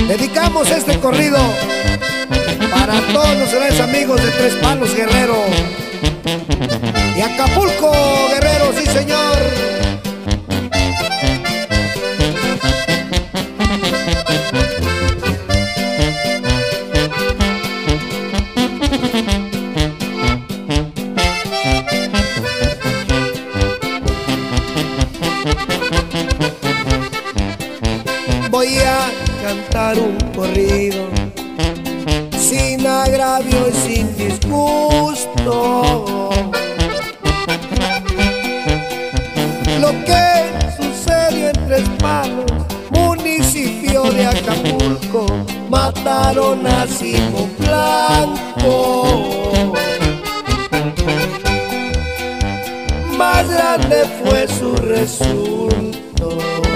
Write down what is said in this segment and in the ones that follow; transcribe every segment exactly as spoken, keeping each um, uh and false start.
Dedicamos este corrido para todos los grandes amigos de Tres Palos, Guerrero, y Acapulco, Guerrero, sí señor. Voy a cantar un corrido sin agravio y sin disgusto. Lo que sucedió en Tres Palos, municipio de Acapulco, mataron a Simón Blanco. Más grande fue su resultado.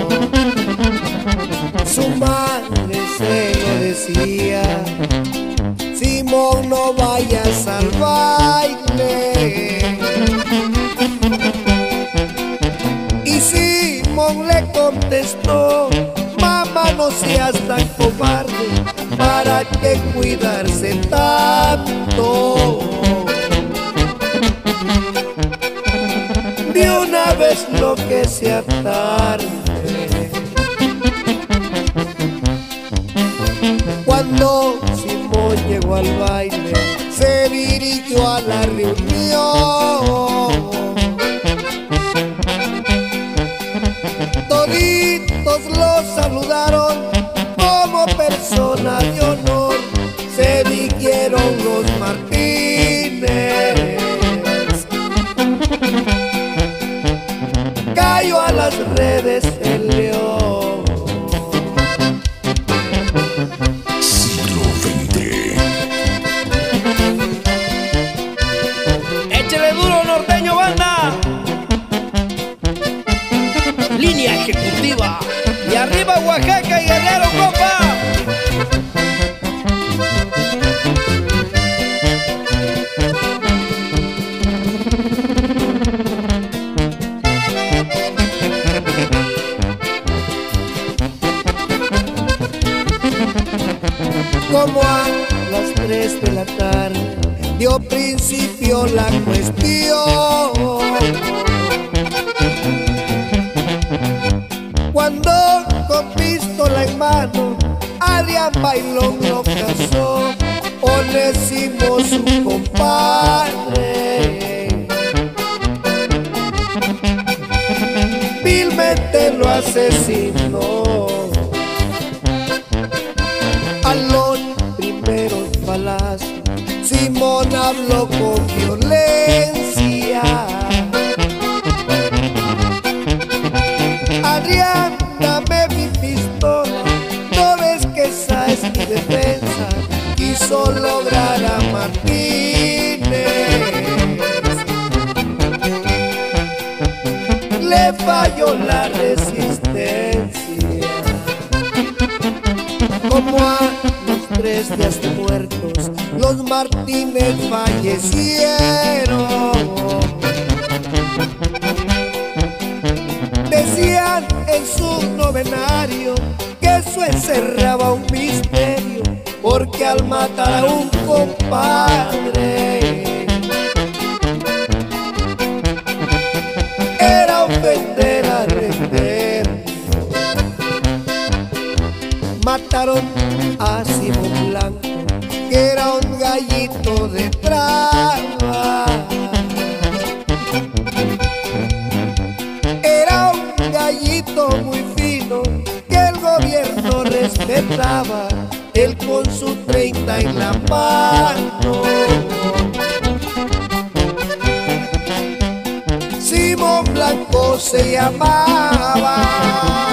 Su madre se lo decía: Simón, no vayas al baile. Y Simón le contestó: mamá, no seas tan cobarde, ¿para qué cuidarse tanto? De una vez lo que sea tarde. Cuando Simón llegó al baile, se dirigió a la reunión. Toditos lo saludaron como persona de honor. Se dijeron los Martínez. Cayó a las redes el león. Norteño, banda. Línea ejecutiva. Y arriba Oaxaca y Guerrero, compa. Como a las tres de la tarde dio principio la cuestión. Cuando con pistola en mano Adrián Bailón lo casó, Onésimo su compadre vilmente lo asesinó. A los primeros balazos Simón habló con violencia. Adrián, dame mi pistola, no ves que esa es mi defensa. Quiso lograr a Martínez, le falló la resistencia. Como a los tres días muertos, los Martínez fallecieron. Decían en su novenario que eso encerraba un misterio, porque al matar a un compadre era ofender a Rentería. Mataron a Simón Blanco, que era un gallito de traba. Era un gallito muy fino que el gobierno respetaba, él con su treinta en la mano. Simón Blanco se llamaba.